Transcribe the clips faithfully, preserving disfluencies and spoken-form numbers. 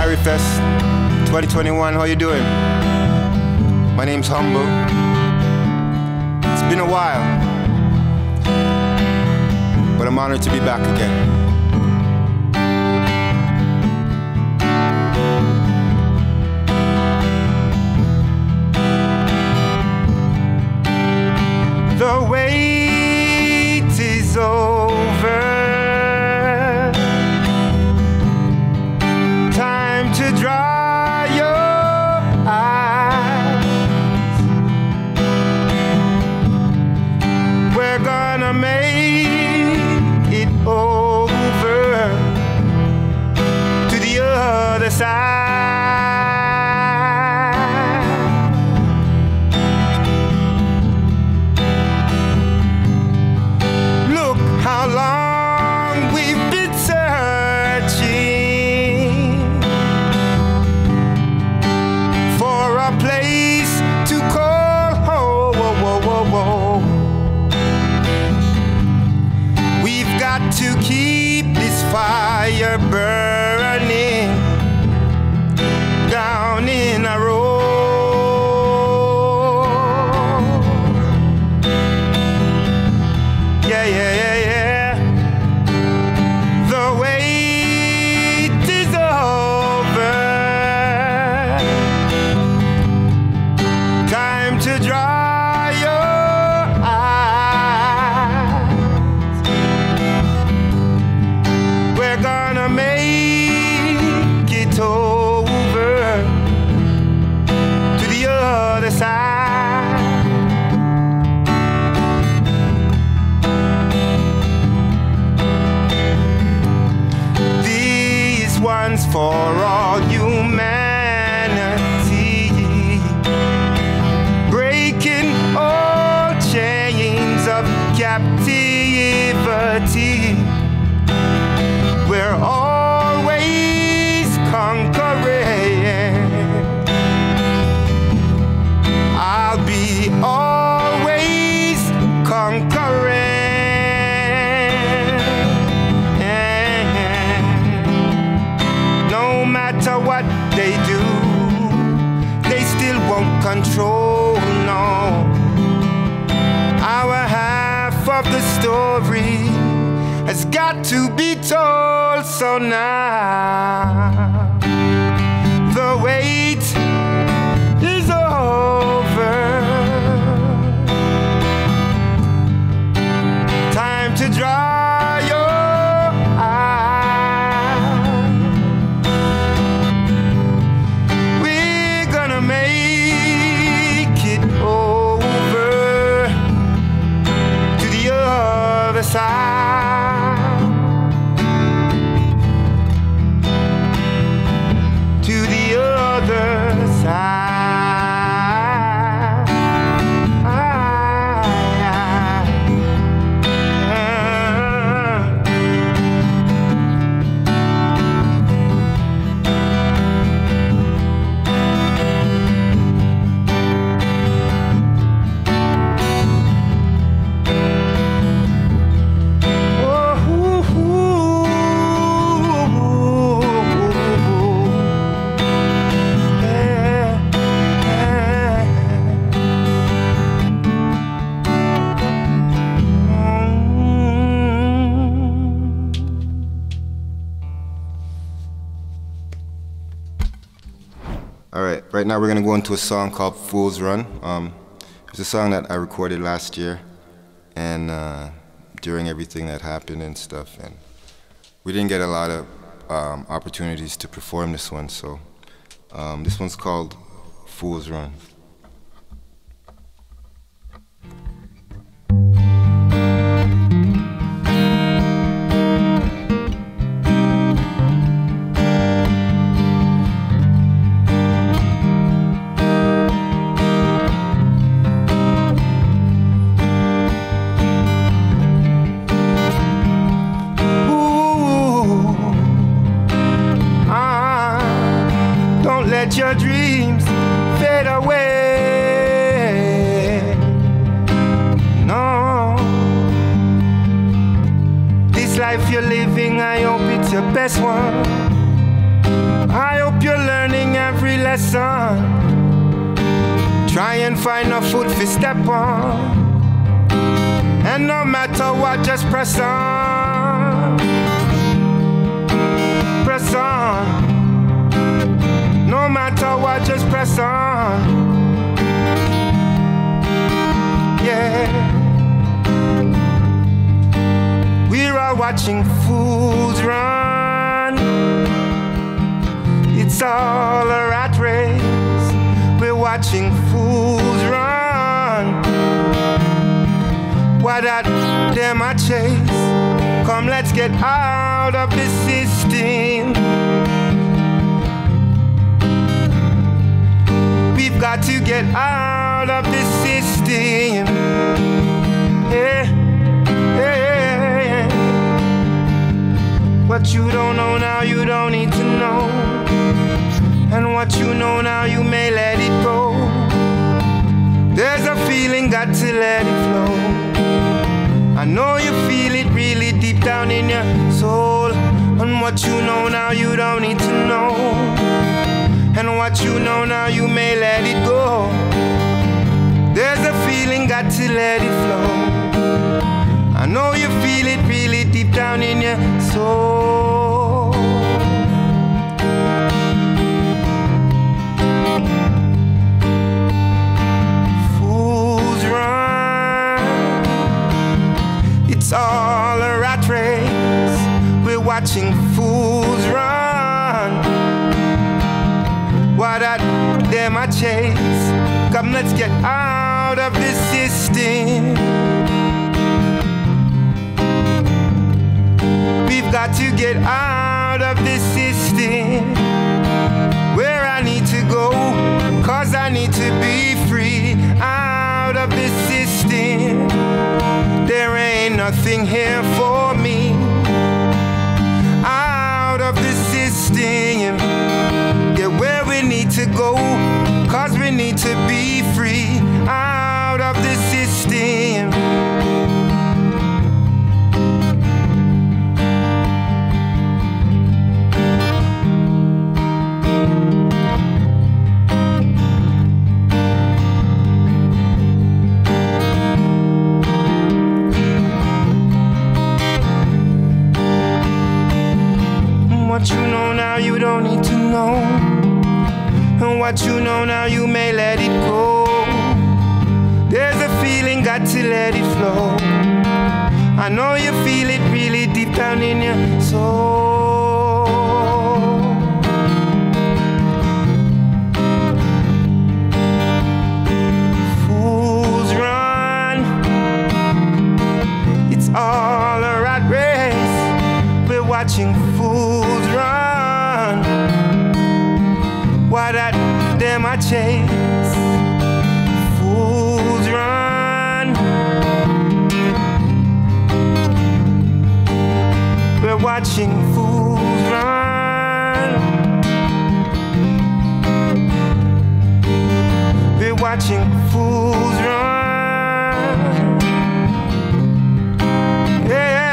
Irie Fest twenty twenty-one, how you doing? My name's Humble. It's been a while, but I'm honored to be back again. The wait is over. Time to dry your eyes. We're gonna make it over to the other side. How long we've been searching for a place to call home. We've got to keep this fire burning down in our road. Yeah, yeah, yeah. To dry your eyes. We're gonna make it over to the other side. These ones for all humanity, all chains of captivity. We're always conquering. I'll be always conquering. No matter what they do, they still won't control, no. Our half of the story has got to be told, so now the wait is over. Time to dry your eyes. We're gonna make it over to the other side. To the other side. All right, right now we're gonna go into a song called Fool's Run. Um, it's a song that I recorded last year, and uh, during everything that happened and stuff, and we didn't get a lot of um, opportunities to perform this one, so um, this one's called Fool's Run. Let your dreams fade away. No, this life you're living, I hope it's your best one. I hope you're learning every lesson. Try and find a foot to step on. And no matter what, just press on. Press on. No matter what, just press on. Yeah. We're all watching fools run. It's all a rat race. We're watching fools run. Why that them a chase? Come, let's get out of the system. We've got to get out of the system. Yeah, yeah, yeah. What you don't know now, you don't need to know. And what you know now, you may let it go. There's a feeling, got to let it flow. I know you feel it really deep down in your soul. And what you know now, you don't need to know. And what you know now, you may let it go. There's a feeling, got to let it flow. I know you feel it really deep down in your soul. Fools run. It's all a rat race. We're watching fools run. Why that them a chase? Come, let's get out of this system. We've got to get out of this system. Where I need to go, cause I need to be free. Out of this system. There ain't nothing here for me. Out of this system. Get where we need to go, cause we need to be free. Out of this system. What you know now, you don't need to know. And what you know now, you may let it go. There's a feeling, got to let it flow. I know you feel it really deep down in your soul. Fools run. It's all a rat race. We're watching fools run. Why that them a chase? Fools run. We're watching fools run. We're watching fools run. Yeah.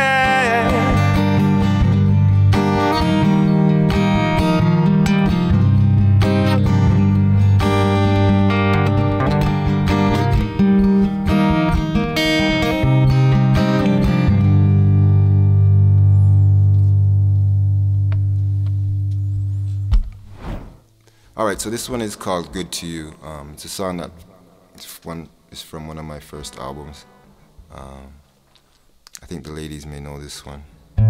All right, so this one is called Good to You. Um, it's a song that it's one, is from one of my first albums. Um, I think the ladies may know this one.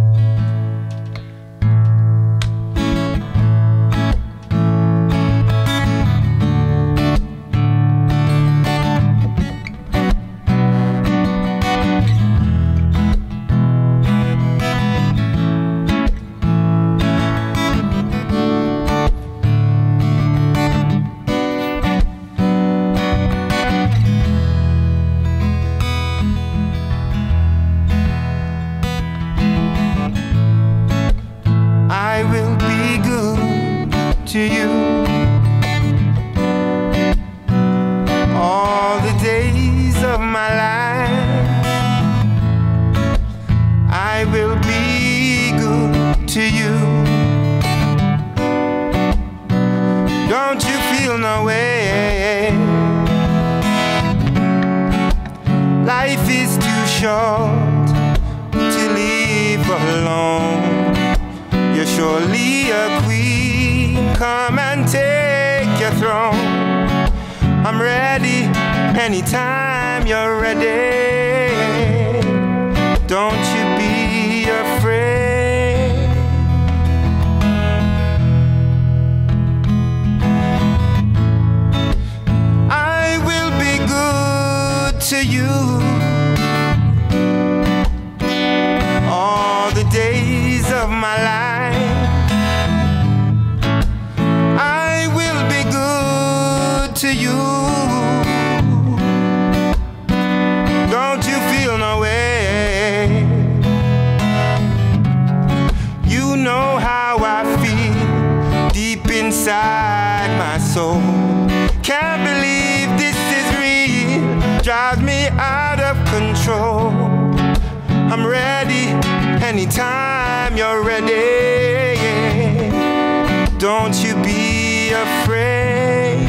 To you all the days of my life. I will be good to you. short to leave alone. You're surely a queen, come and take your throne. I'm ready anytime you're ready. Don't you be afraid. I will be good to you all the days of my life. I will be good to you. Don't you feel no way? You know how I feel deep inside my soul. Can't believe this is real, drives me out of control. I'm ready anytime you're ready. Don't you be afraid.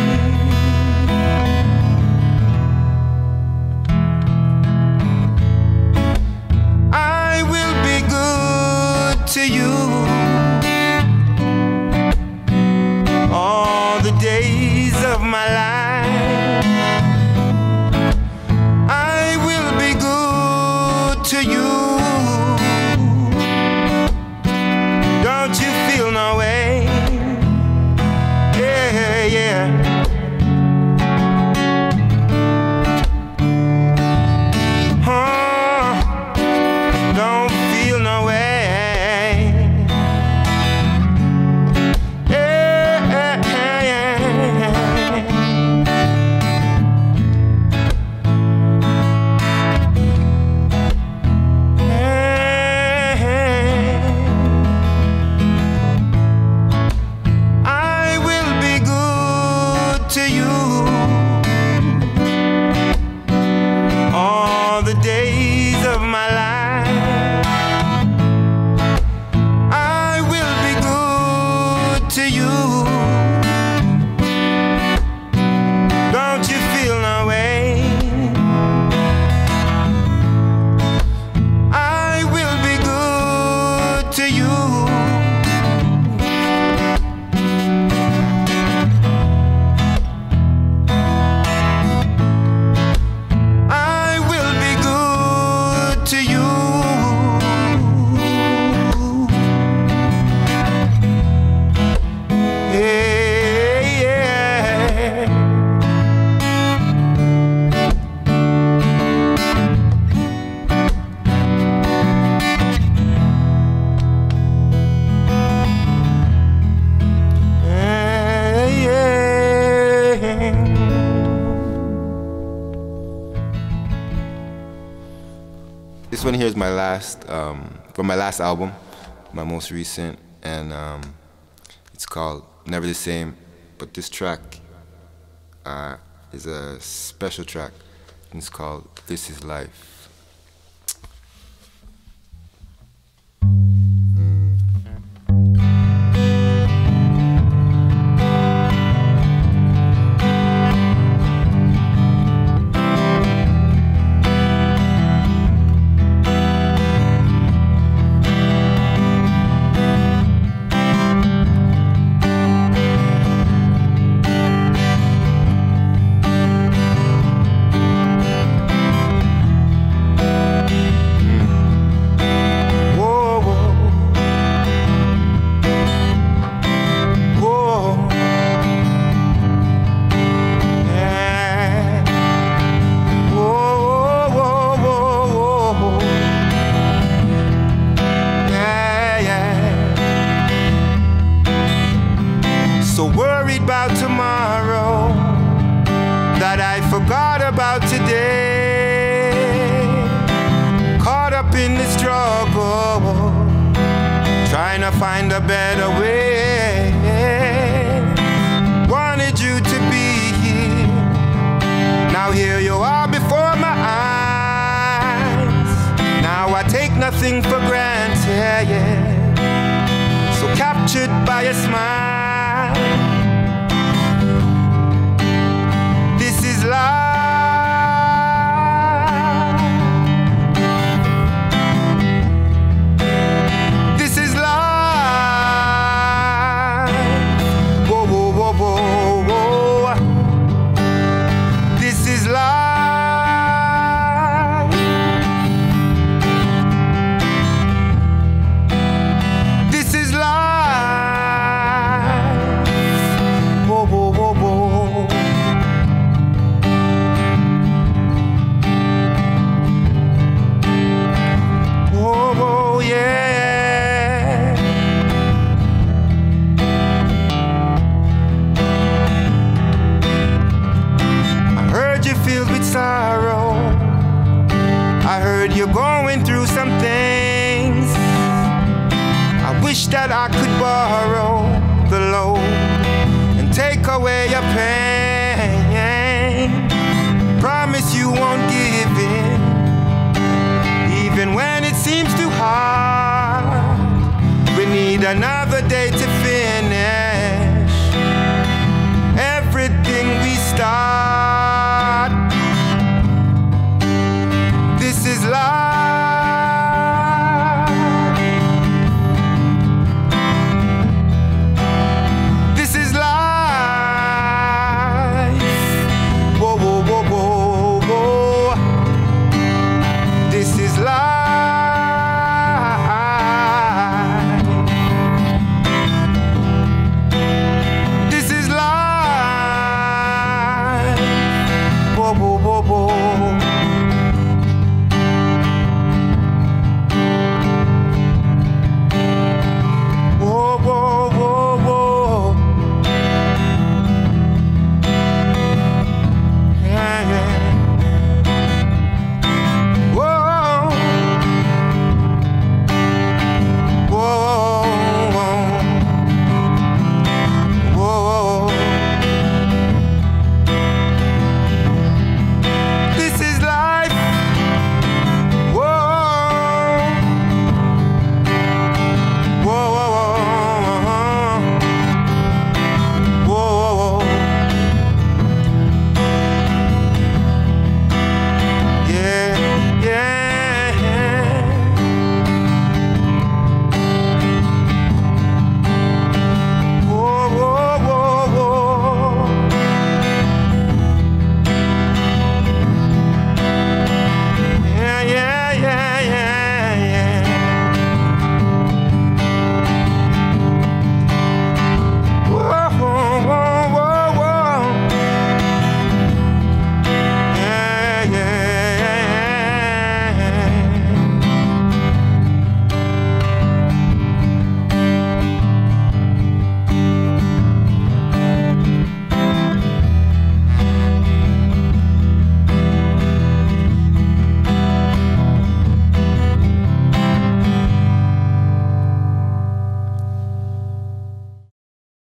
I will be good to you all the days of my life. I will be good to you. Don't you feel no way? Yeah, yeah. This one here is my last, um, from my last album, my most recent, and um, it's called Never the Same. But this track uh, is a special track, and it's called This Is Life. So worried about tomorrow that I forgot about today. Caught up in the struggle, trying to find a better way. Wanted you to be here, now here you are before my eyes. Now I take nothing for granted, yeah. So captured by a smile. This is life. wish that I could borrow the load and take away your pain. Promise you won't give in, even when it seems too hard. We need another day to